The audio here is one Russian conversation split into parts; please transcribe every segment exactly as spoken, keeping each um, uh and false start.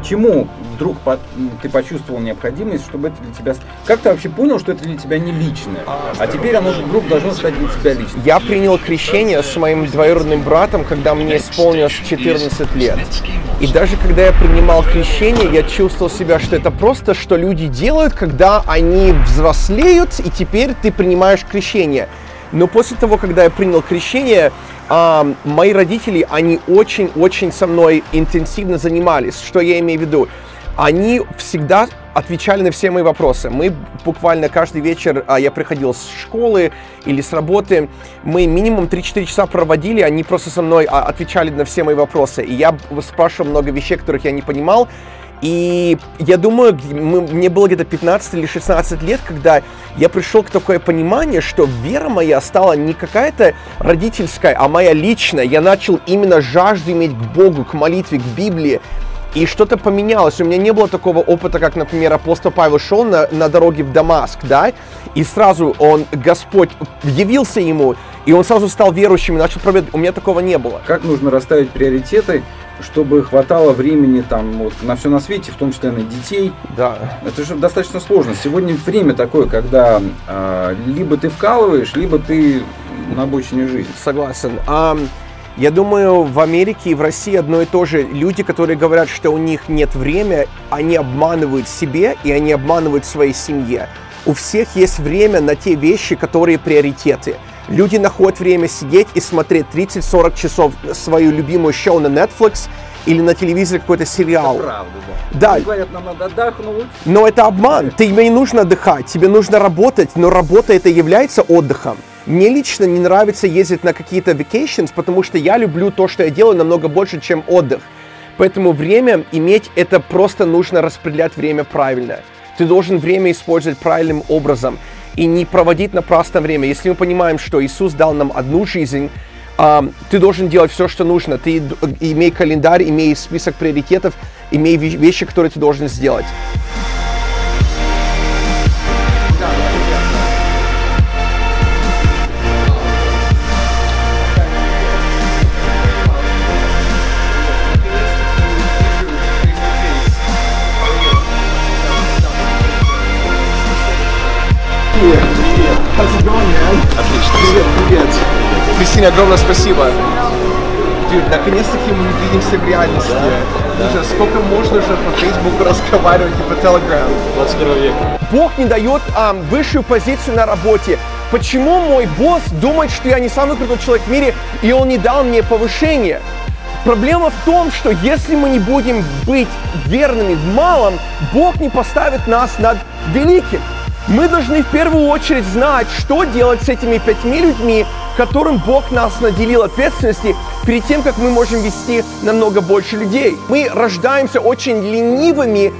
почему вдруг по, ты почувствовал необходимость, чтобы это для тебя... Как ты вообще понял, что это для тебя не личное, а теперь оно вдруг должно стать для тебя личным? Я принял крещение с моим двоюродным братом, когда мне исполнилось четырнадцать лет. И даже когда я принимал крещение, я чувствовал себя, что это просто, что люди делают, когда они взрослеют, и теперь ты принимаешь крещение. Но после того, когда я принял крещение, э, мои родители, они очень-очень со мной интенсивно занимались. Что я имею в виду? Они всегда отвечали на все мои вопросы. Мы буквально каждый вечер, а я приходил с школы или с работы, мы минимум три-четыре часа проводили, они просто со мной а, отвечали на все мои вопросы. И я спрашивал много вещей, которых я не понимал. И я думаю, мы, мне было где-то пятнадцать или шестнадцать лет, когда я пришел к такое понимание, что вера моя стала не какая-то родительская, а моя личная. Я начал именно жажду иметь к Богу, к молитве, к Библии. И что-то поменялось. У меня не было такого опыта, как, например, апостол Павел шел на, на дороге в Дамаск, да, и сразу он, Господь, явился ему, и он сразу стал верующим и начал проповедовать. У меня такого не было. Как нужно расставить приоритеты, чтобы хватало времени там вот, на все на свете, в том числе на детей? Да. Это же достаточно сложно. Сегодня время такое, когда э, либо ты вкалываешь, либо ты на обочине жизни. Согласен. Um... Я думаю, в Америке и в России одно и то же. Люди, которые говорят, что у них нет времени, они обманывают себе и они обманывают своей семье. У всех есть время на те вещи, которые приоритеты. Люди находят время сидеть и смотреть тридцать-сорок часов свою любимую шоу на Netflix или на телевизоре какой-то сериал. Это правда, да. Да. Они говорят, нам надо отдохнуть. Но это обман. Тебе не нужно отдыхать, тебе нужно работать, но работа это является отдыхом. Мне лично не нравится ездить на какие-то vacations, потому что я люблю то, что я делаю, намного больше, чем отдых. Поэтому время иметь, это просто нужно распределять время правильно. Ты должен время использовать правильным образом и не проводить напрасно время. Если мы понимаем, что Иисус дал нам одну жизнь, Uh, ты должен делать все, что нужно. Ты имей календарь, имей список приоритетов, имей вещи, которые ты должен сделать. Привет, привет. How's it going, man? Отлично. Привет, привет. Кристина, огромное спасибо. Dude, наконец-таки мы видимся в реальности. Да, да. Сколько можно же по Фейсбуку разговаривать и по Telegram? двадцать первый век. Бог не дает а, высшую позицию на работе. Почему мой босс думает, что я не самый крутой человек в мире, и он не дал мне повышение? Проблема в том, что если мы не будем быть верными в малом, Бог не поставит нас над великим. Мы должны в первую очередь знать, что делать с этими пятьми людьми, которым Бог нас наделил ответственности, перед тем, как мы можем вести намного больше людей. Мы рождаемся очень ленивыми,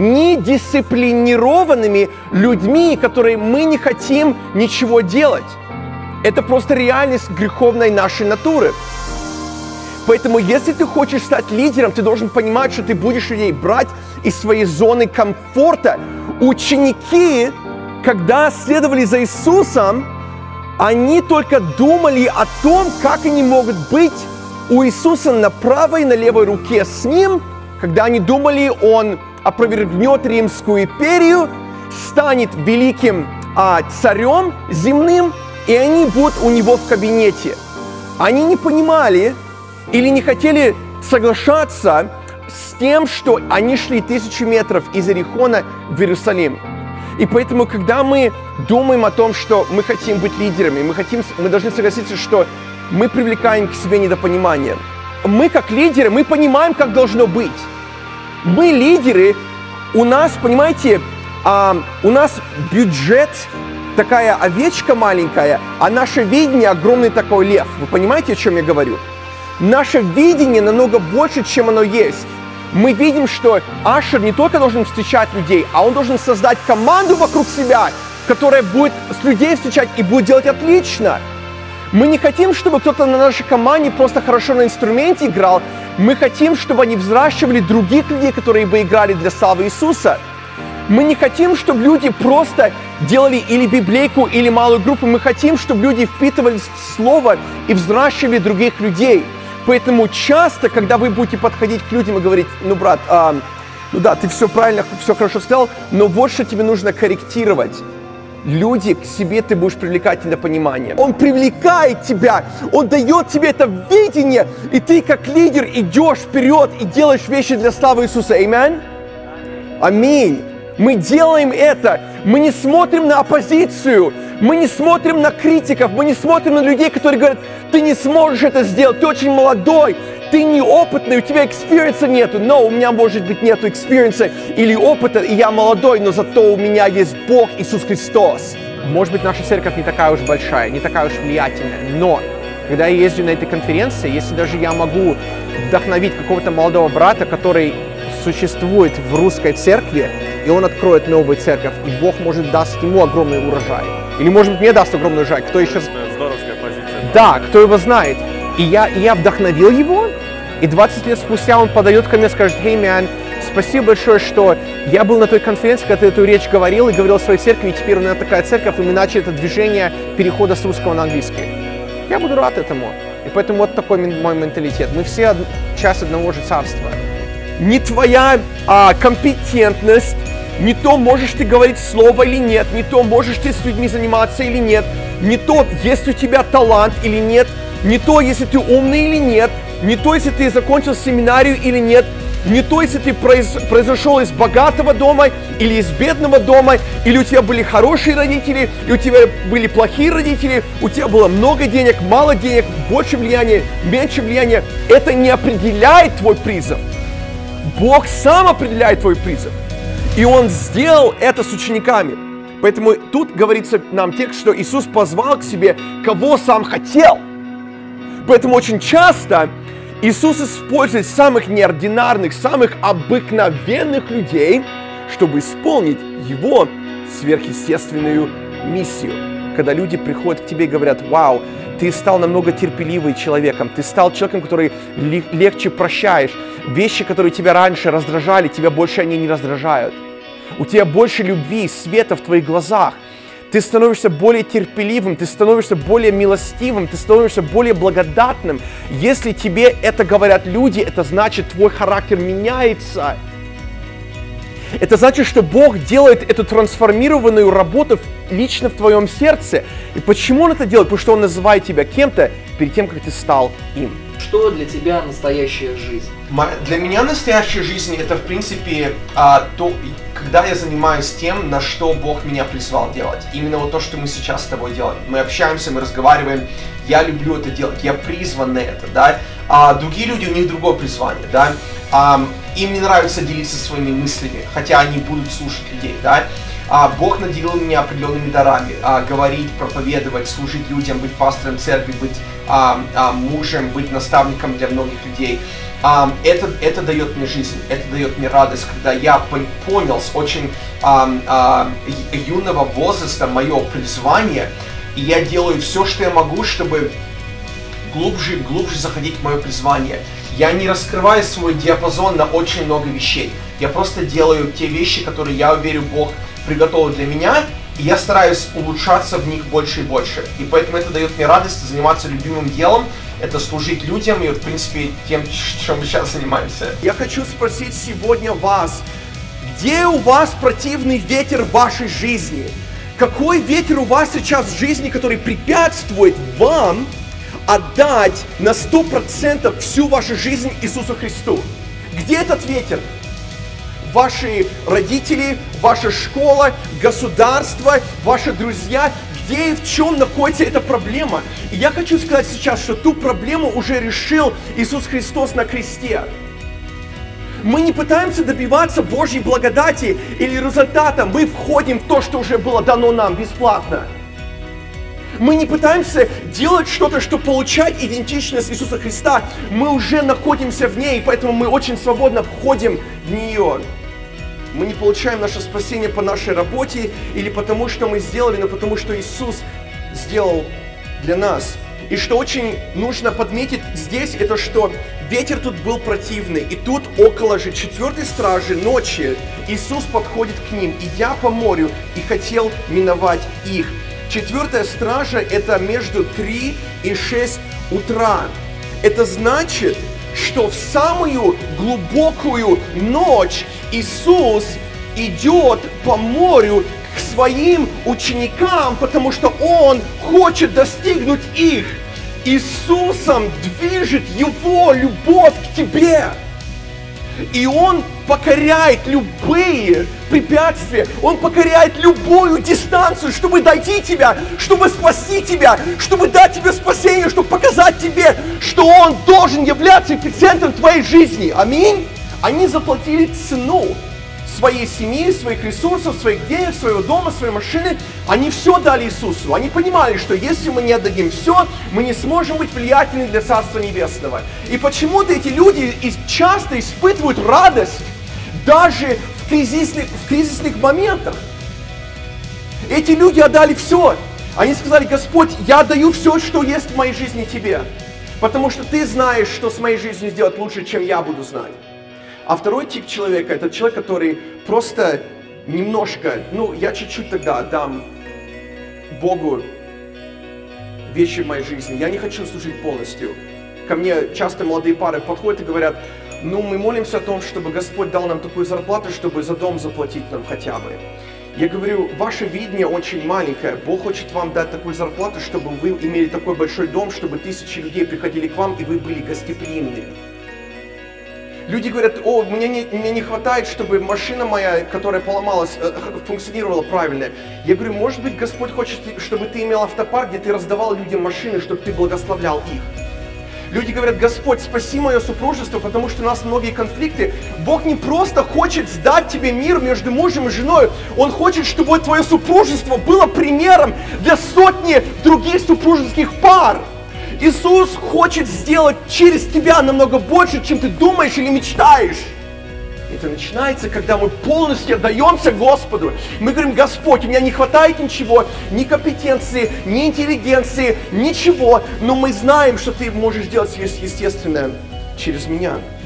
недисциплинированными людьми, которые мы не хотим ничего делать. Это просто реальность греховной нашей натуры. Поэтому, если ты хочешь стать лидером, ты должен понимать, что ты будешь людей брать из своей зоны комфорта. Ученики, когда следовали за Иисусом, они только думали о том, как они могут быть у Иисуса на правой и на левой руке с Ним, когда они думали, Он опровергнет Римскую империю, станет великим а, царем земным, и они будут у Него в кабинете. Они не понимали или не хотели соглашаться с тем, что они шли тысячу метров из Иерихона в Иерусалим. И поэтому, когда мы думаем о том, что мы хотим быть лидерами, мы, хотим, мы должны согласиться, что мы привлекаем к себе недопонимание. Мы, как лидеры, мы понимаем, как должно быть. Мы лидеры, у нас, понимаете, а, у нас бюджет, такая овечка маленькая, а наше видение огромный такой лев. Вы понимаете, о чем я говорю? Наше видение намного больше, чем оно есть. Мы видим, что Ашер не только должен встречать людей, а он должен создать команду вокруг себя, которая будет с людей встречать и будет делать отлично. Мы не хотим, чтобы кто-то на нашей команде просто хорошо на инструменте играл. Мы хотим, чтобы они взращивали других людей, которые бы играли для славы Иисуса. Мы не хотим, чтобы люди просто делали или библейку, или малую группу. Мы хотим, чтобы люди впитывались в Слово и взращивали других людей. Поэтому часто, когда вы будете подходить к людям и говорить: ну, брат, а, Ну да, ты все правильно, все хорошо сказал, но вот что тебе нужно корректировать. Люди к себе ты будешь привлекать на понимание. Он привлекает тебя, он дает тебе это видение, и ты как лидер идешь вперед и делаешь вещи для славы Иисуса. Аминь. Аминь. Мы делаем это. Мы не смотрим на оппозицию. Мы не смотрим на критиков. Мы не смотрим на людей, которые говорят, ты не сможешь это сделать, ты очень молодой, ты неопытный, у тебя экспириенса нету. Но у меня, может быть, нету экспириенса или опыта, и я молодой, но зато у меня есть Бог Иисус Христос. Может быть, наша церковь не такая уж большая, не такая уж влиятельная, но когда я езжу на этой конференции, если даже я могу вдохновить какого-то молодого брата, который существует в русской церкви, и он откроет новую церковь, и Бог, может, даст ему огромный урожай. Или, может быть, мне даст огромный урожай. Кто еще... Здоровская позиция. Да, кто его знает. И я, и я вдохновил его, и двадцать лет спустя он подает ко мне и скажет, «Hey, man, спасибо большое, что я был на той конференции, когда ты эту речь говорил, и говорил о своей церкви, и теперь у меня такая церковь, и мы начали это движение перехода с русского на английский». Я буду рад этому. И поэтому вот такой мой менталитет. Мы все од... часть одного же царства. Не твоя а, компетентность, не то, можешь ты говорить слово или нет, не то, можешь ты с людьми заниматься или нет, не то, есть у тебя талант или нет, не то, если ты умный или нет, не то, если ты закончил семинарию или нет, не то, если ты произ... произошел из богатого дома или из бедного дома, или у тебя были хорошие родители, и у тебя были плохие родители, у тебя было много денег, мало денег, больше влияния, меньше влияния. Это не определяет твой призыв. Бог сам определяет твой призыв. И Он сделал это с учениками. Поэтому тут говорится нам текст, что Иисус позвал к себе, кого сам хотел. Поэтому очень часто Иисус использует самых неординарных, самых обыкновенных людей, чтобы исполнить Его сверхъестественную миссию. Когда люди приходят к тебе и говорят, вау, ты стал намного терпеливым человеком, ты стал человеком, который легче прощаешь. Вещи, которые тебя раньше раздражали, тебя больше они не раздражают. У тебя больше любви, света в твоих глазах. Ты становишься более терпеливым, ты становишься более милостивым, ты становишься более благодатным. Если тебе это говорят люди, это значит, твой характер меняется. Это значит, что Бог делает эту трансформированную работу лично в твоем сердце. И почему Он это делает? Потому что Он называет тебя кем-то перед тем, как ты стал им. Что для тебя настоящая жизнь? Для меня настоящая жизнь — это, в принципе, то, когда я занимаюсь тем, на что Бог меня призвал делать. Именно вот то, что мы сейчас с тобой делаем. Мы общаемся, мы разговариваем. Я люблю это делать, я призван на это, да. А другие люди, у них другое призвание, да. А, им не нравится делиться своими мыслями, хотя они будут слушать людей, да. А, Бог наделил меня определенными дарами, а, говорить, проповедовать, служить людям, быть пастором церкви, быть а, а, мужем, быть наставником для многих людей. А, это, это дает мне жизнь, это дает мне радость, когда я понял с очень а, а, юного возраста мое призвание, и я делаю все, что я могу, чтобы глубже и глубже заходить в мое призвание. Я не раскрываю свой диапазон на очень много вещей. Я просто делаю те вещи, которые, я уверен, Бог приготовил для меня, и я стараюсь улучшаться в них больше и больше. И поэтому это дает мне радость заниматься любимым делом, это служить людям, и вот, в принципе, тем, чем мы сейчас занимаемся. Я хочу спросить сегодня вас, где у вас противный ветер в вашей жизни? Какой ветер у вас сейчас в жизни, который препятствует вам отдать на сто процентов всю вашу жизнь Иисусу Христу? Где этот ветер? Ваши родители, ваша школа, государство, ваши друзья, где и в чем находится эта проблема? И я хочу сказать сейчас, что ту проблему уже решил Иисус Христос на кресте. Мы не пытаемся добиваться Божьей благодати или результата, мы входим в то, что уже было дано нам бесплатно. Мы не пытаемся делать что-то, чтобы получать идентичность Иисуса Христа. Мы уже находимся в ней, поэтому мы очень свободно входим в нее. Мы не получаем наше спасение по нашей работе или потому, что мы сделали, но потому, что Иисус сделал для нас. И что очень нужно подметить здесь, это что ветер тут был противный. И тут около же четвертой стражи ночи Иисус подходит к ним, идя по морю, и хотел миновать их. Четвертая стража — это между три и шесть утра. Это значит, что в самую глубокую ночь Иисус идет по морю к своим ученикам, потому что Он хочет достигнуть их. Иисусом движет Его любовь к тебе. И Он покоряет любые препятствия, Он покоряет любую дистанцию, чтобы дойти тебя, чтобы спасти тебя, чтобы дать тебе спасение, чтобы показать тебе, что Он должен являться эпицентром твоей жизни. Аминь. Они заплатили цену своей семьи, своих ресурсов, своих денег, своего дома, своей машины. Они все дали Иисусу. Они понимали, что если мы не отдадим все, мы не сможем быть влиятельны для Царства Небесного. И почему-то эти люди часто испытывают радость даже в кризисных, в кризисных моментах. Эти люди отдали все. Они сказали: Господь, я отдаю все, что есть в моей жизни Тебе, потому что Ты знаешь, что с моей жизнью сделать лучше, чем я буду знать. А второй тип человека — это человек, который просто немножко, ну, я чуть-чуть тогда отдам Богу вещи в моей жизни. Я не хочу служить полностью. Ко мне часто молодые пары подходят и говорят: ну, мы молимся о том, чтобы Господь дал нам такую зарплату, чтобы за дом заплатить нам хотя бы. Я говорю: ваше видение очень маленькое. Бог хочет вам дать такую зарплату, чтобы вы имели такой большой дом, чтобы тысячи людей приходили к вам, и вы были гостеприимны. Люди говорят: о, мне не, мне не хватает, чтобы машина моя, которая поломалась, функционировала правильно. Я говорю: может быть, Господь хочет, чтобы ты имел автопарк, где ты раздавал людям машины, чтобы ты благословлял их. Люди говорят: Господь, спаси мое супружество, потому что у нас многие конфликты. Бог не просто хочет сдать тебе мир между мужем и женой. Он хочет, чтобы твое супружество было примером для сотни других супружеских пар. Иисус хочет сделать через тебя намного больше, чем ты думаешь или мечтаешь. Это начинается, когда мы полностью отдаемся Господу. Мы говорим: Господь, у меня не хватает ничего, ни компетенции, ни интеллигенции, ничего, но мы знаем, что Ты можешь делать сверхъестественное через меня.